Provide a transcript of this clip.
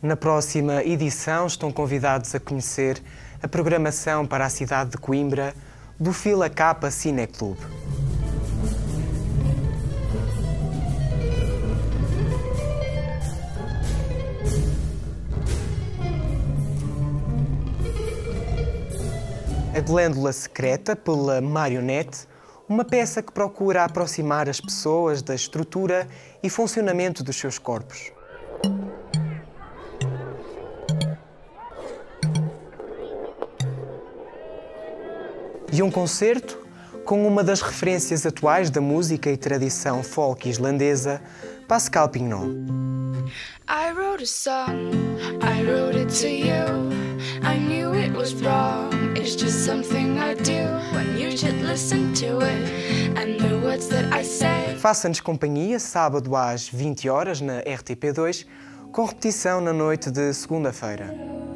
Na próxima edição estão convidados a conhecer a programação para a cidade de Coimbra do Fila K Cineclube. A Glândula Secreta, pela Marionette, uma peça que procura aproximar as pessoas da estrutura e funcionamento dos seus corpos. E um concerto com uma das referências atuais da música e tradição folk islandesa, Pascal Pignon. I wrote a song, I wrote it to you. I knew it was wrong, it's just something I do. When you should listen to it, and the words that I say. Faça-nos companhia, sábado às 20 horas na RTP2, com repetição na noite de segunda-feira.